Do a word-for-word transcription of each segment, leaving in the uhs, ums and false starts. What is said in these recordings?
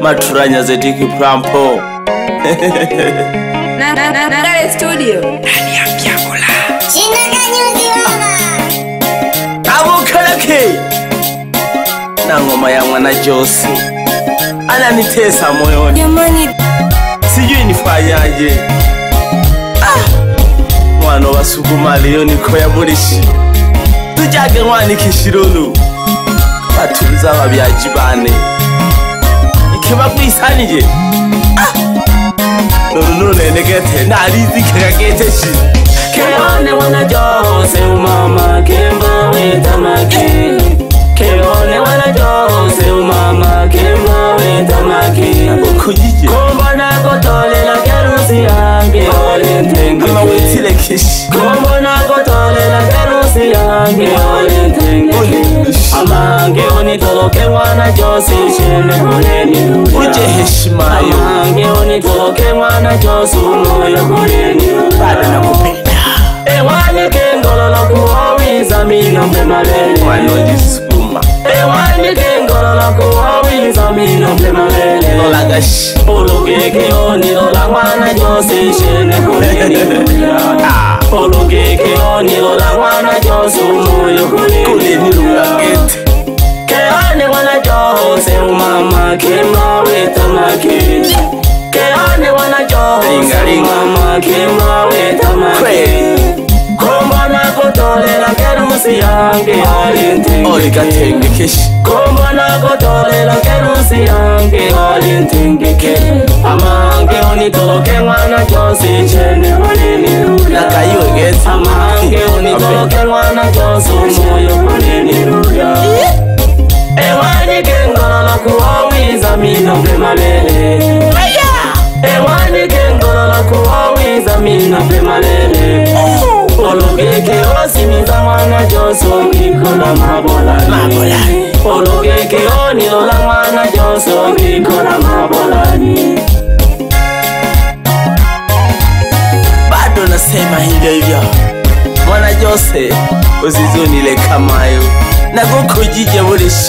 maturanya zetiki prampo na na na na studio nani apiakola China kanyuzi mama abukalake na ngoma ya mwana Jose ananitesa moyoni jamani, sijui nifanyaje. Ah, mwana wasuguma leo niko ya murishi tujage mwani kishironu batuza babyajibane ikiba kwisanije. Ah, nuru negete narizi kagageteshi Keone wana Jose umama kemba wetamaki Keone wana Jose umama kemba wetamaki kujije Komba na kotolela kerusi yange ole ntenge ama wetile kishi Komba na kotolela kerusi yange ole ntenge Amange onitoloke wana Jose shene huleni luya uje heshima yo Amange onitoloke wana Jose umoyo huleni bado nakupenda Ewani kengololo kuwawiza minombe malele mwana jisukuma Ewani kengololo kuwawiza minombe malele lola gashi Olugeke oni lola mwana Jose shene huleni luya Olugeke oni lola mwana Jose umoyo huleni kuleni lugagete Keane wana Jose umama kema wetamaki Keane wana Jose umama kema wetamaki Komba na kotolela kerusi yange alintenge oli gatenge kishi Komba na kotolela kerusi yange alintenge ke Amange onitoloke mwana Jose chene huleni luya nakayiwe gete Amange onitoloke mwana Jose umoyo huleni luya Ewani kengololo kuwawiza minombe malele Ewani kengololo kuwawiza minombe malele Olugeke osimiza mwana Jose ngikola mabolani Olugeke onilola mwana Jose ngikola mabolani bado nasema hivyo hivyo mwana Jose uzizunile kamayo nagukujije burishi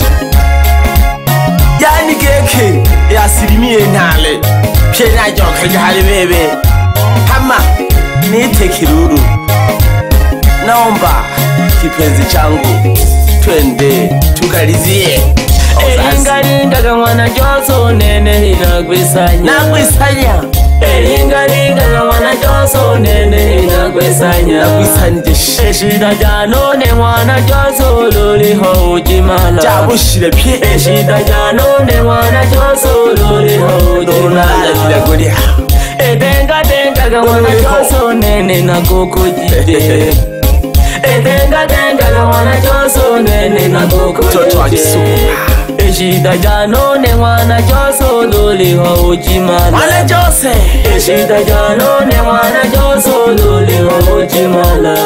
yani geke yasirimie ntale pye najoka jahali bebe hama nite kiruru naomba kipenzi changu twende tukalizie Elingalinga mwana Jose nene inagwisanya nagwisanya Elingalinga mwana Jose nene inagwisanya nagwisanje Eshida janone mwana Jose loliho ujimala jabushire pye Eshida janone mwana Jose loliho ujimala kiragurya Edenga denga mwana Jose nene nagukujije Edenga denga mwana Jose nene nagukujije Toto akisuma Eshida janone mwana Jose loliho ujimala mwana Jose Eshida janone mwana Jose loliho ujimala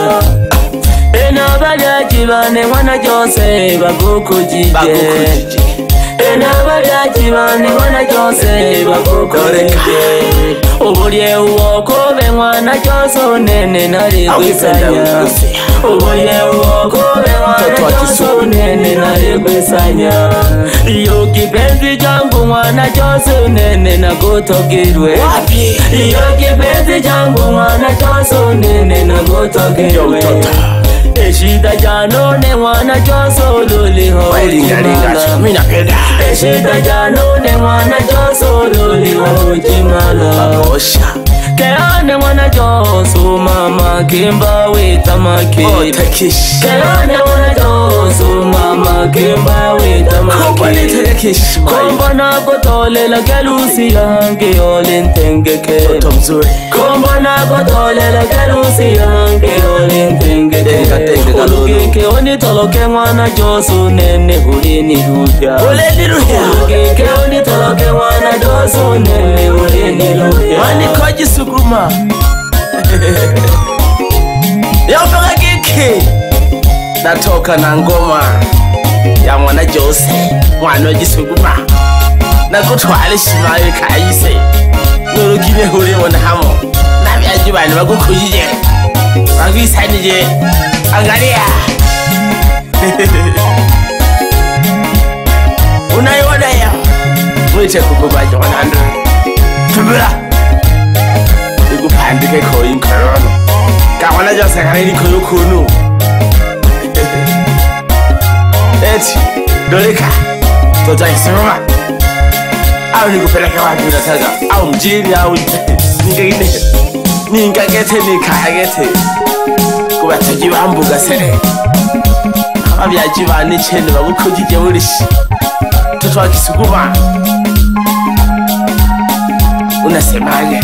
Enabala jibane mwana Jose bagukujije bagukujije Enabala jibane mwana Jose bagukujije Obulye uwokobe mwana Jose nene nari gwisanya Obulye uwokobe mwana Jose nene nari gwisanya Iyo kipenzi jangu mwana Jose nene nagutogirwe Iyo kipenzi jangu mwana Jose nene nagutogirwe Eshida janone mwana Jose loliho ujimala mina penda Eshida janone mwana Jose loliho ujimala osha Keane mwana Jose mama kimba wetamaki otakishi Keane mwana Jose mama kimba wetamaki kishi Komba na kotolela kelusi yange ole ntengeke toto mzuri Komba na kotolela kelusi yange ole ntengeke Tenga, tenga, kalulu. Olugeke onitoloke mwana Jose nene huleni luya uleni ruhya Olugeke onitoloke mwana Jose nene huleni luya mani koji suguma yombaga geke natoka na ngoma ya mwana Jose mwana w'Igisuguma nagutwara shimaye kayise nurukine huri bona hamo nabyajibane bagukujije bagwisanije angalia unaiona ya Tuite kukubaja wanando Tubula Ikupandike koin korono Kawana jose kanini koyo kunu Eti Dolika Tota isimama Au nikupeleke wapi unataka Au mjini au Nikagine Nikagete nikagete Kubataji wambuga sere Abyaji bane chene bagukujije burishi Toto wa Kisuguma Unasemaje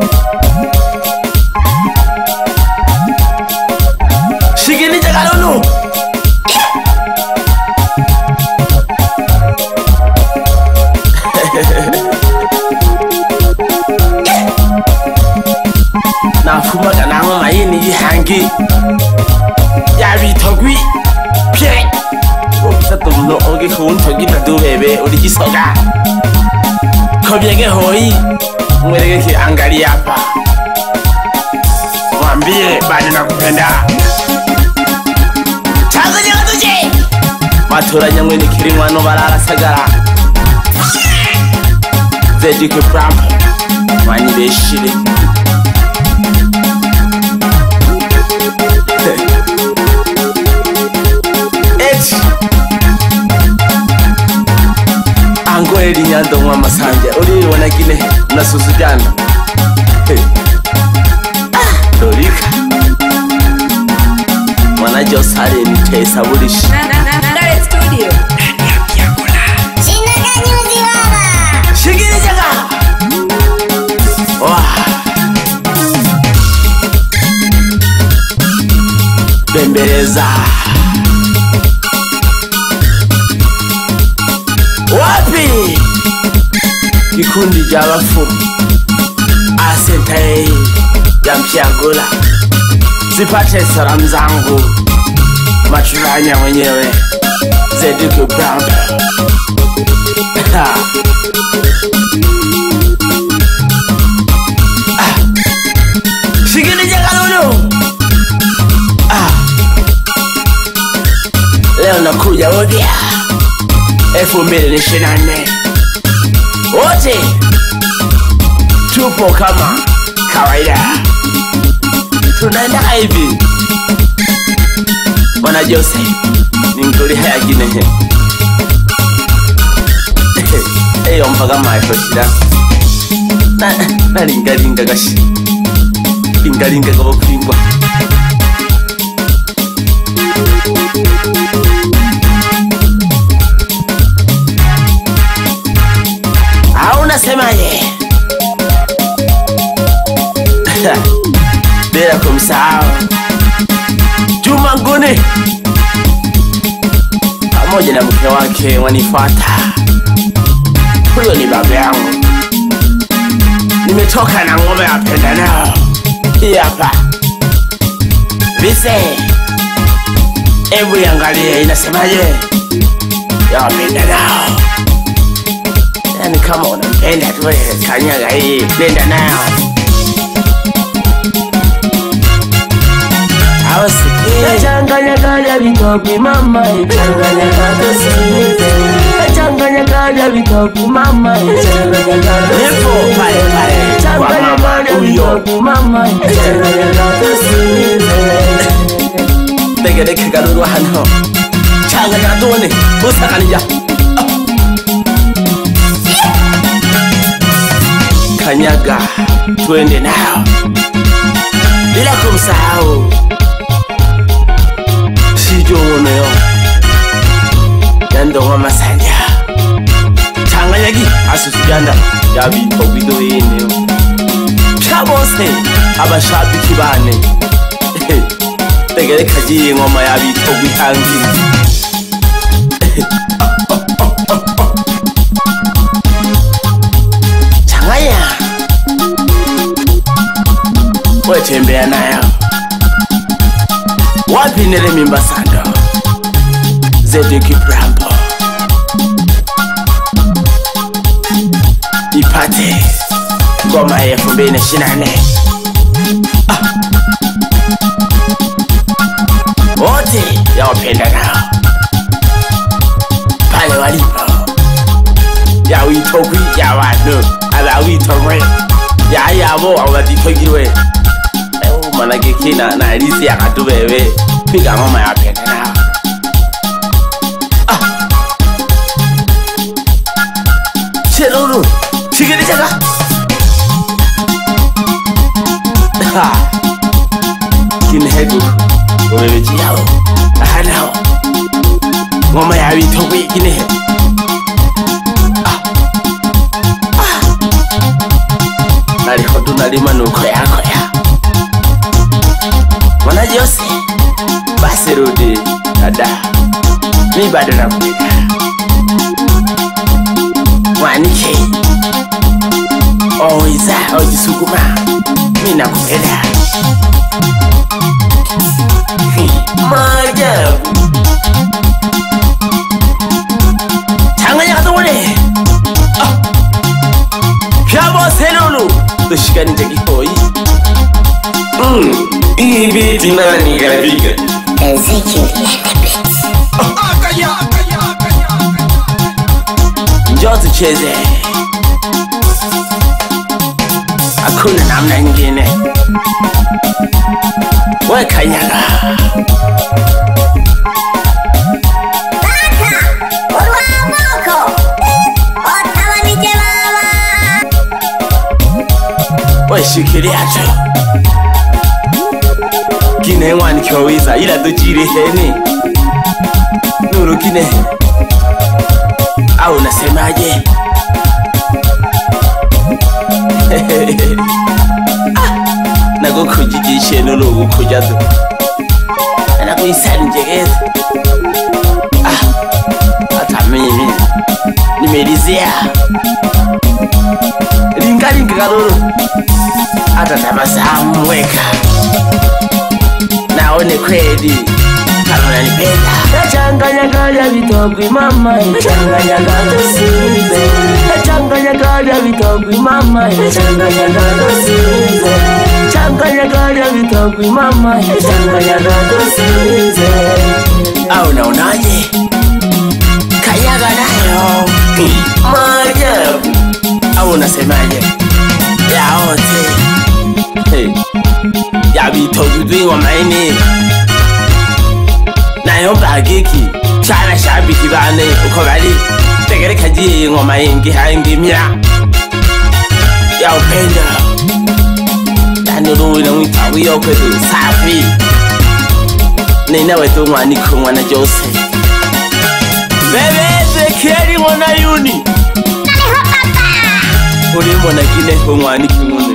Shigini jagalonu Nafumaga nango mayini yihangi Yabitogwi Pye Obisatu mno oge kuuntogi nadubebe Urigisoga Kobyege hoi Mwerege ki angali hapa Mwambie bani nakupenda Tanzania watuje Matura nyangwe ni kirimwano balala sagara Zedike Prampo Mwani beshire Eti Ango eri nyando mwa masanja Uri wanagine unasusu jana Ah, Dorika Mwana josare ni tesa bulishi Nangare studio Shina kanyuzi baba Shigiri jaga Wah Bembeleza Wapi Kikundi jawafu Asentae ya Mpiagula Zipate salamu zangu Machuranya mwenyewe Zedike Prampo Shigini jagalulu Ah Leo nakuja odia elfu mbili na ishirini na nne Wote Tupo kama kawaida Tunaenda hivi Mwana Jose Ninguli haya gine Eyo mpaga maifo shida Na, na linga linga gashi Linga linga gabo kuingwa Hauna semaje Bila kumsahau Juma Nguni pamoja na mke wake wanifuata Huyo ni baba yangu Nimetoka na ngome ya penda nao Hii hapa Vise Ebu yangalie inasemaje Ya wapenda nao Yani kama unampenda tuwe kanyaga hii Nenda nao Changanya kaya vitopi mama Changanya kaya sinize Changanya kaya vitopi mama Changanya kaya sinize Changanya kaya vitopi mama Changanya kaya sinize Dege dege garuru hano Changanya duone Busa kanija Kanyaga Tuende nao Bila kumsahau Sijono yo Yando wa masanja Changanyagi Asusujanda Yabi Obido yene yo Chabose Abashabiki bane Tegere kajiye ngoma yabi Obitangi Changanya Wetembea nayo Wapi nele mimba sando Zedike Prampo Ipate Ngoma ya elfu mbili na ishirini na nne ah. Wote ya wapenda nao Pale walipo Ya uitogwi no ala witogwe ya yabo abatitogirwe eh mana gekina na alisi akatubebe piga ngoma ya penda na ah Chelulu chigiri chaga ha kinhedu wewe yao ahanao ngoma ya bitogwe kinehe nari hodu nari manuko yako ya mwana Jose basi rudi dada mi bado nakuita wanike oiza ojisukuma mi nakupenda maajabu changanya katone Pyabo Selulu Tushikani Jagihoi Mmm Ibi Tinani Garabiga Ezekiel Lenebits Njoo tucheze Hakuna namna nyingine Weka nyaga Shikilia cho Kine wani kyowiza ila dojiri heni Nuru kine au nasemaje ah, Nago kujijishe nulu kujadu Nago isani njegezi ah, Hata mimi nimelizea Ringa ringa kalulu Hata tabasamu weka Naone kweli kama unanipenda Nachanganya gaya vitogwi mama Nachanganya gaya size Nachanganya gaya vitogwi mama Nachanganya gaya size Nachanganya gaya vitogwi mama Nachanganya gaya size Au naonaje Kayaga nayo Maajabu Au unasemaje Yaote Hey Ya bitogi dwi ngoma ini Nayo bagiki Chana shabiki bane uko bari Tegere kaji ngoma ingi hangi mya Ya upenda Dani ruwi na mwita wiyo kwetu safi Nina wetu mwani kumwana Jose Bebe Ezekieli mwana Yuni Uri mwana kine kumwani kimune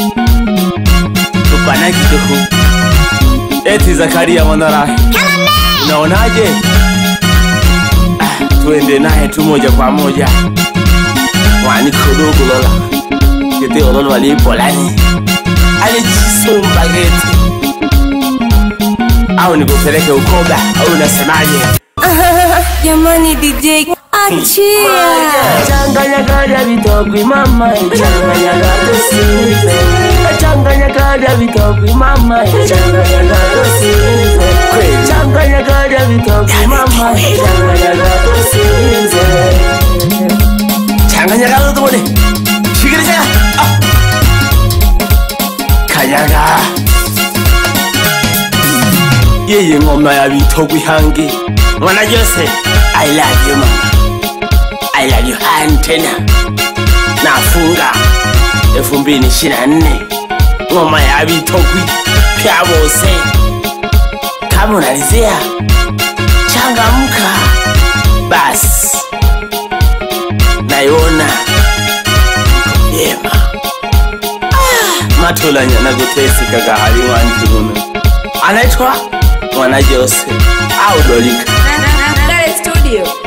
Tupana kidogo Eti Zakaria Monarahi Unaonaje? Ah, tuende naye tu moja kwa moja Mwani kudogo lola Kete ololo wali polani Alijisumba geti Au nikupeleke ukoba Au unasemaje? Jamani D J Achia Changanya gaya vitogwi mama Changanya gaya size Changanya gaya vitogwi mama Changanya gaya size Changanya gaya vitogwi mama Changanya gaya size Changanya gaya tubone Shigiri chaya Kayaga Yeye ngoma ya vitogwi hangi Mwana Jose I love you mama I love you antena Nafunga elfu mbili ishirini na nne Ngoma ya bitogwi Pyabose Kama unalizea Changamka Bas Naiona Yema ah, Matulanya na gutesi kaka hali wankibuno Anaitwa Mwana Jose Au Dolika Nagare Studio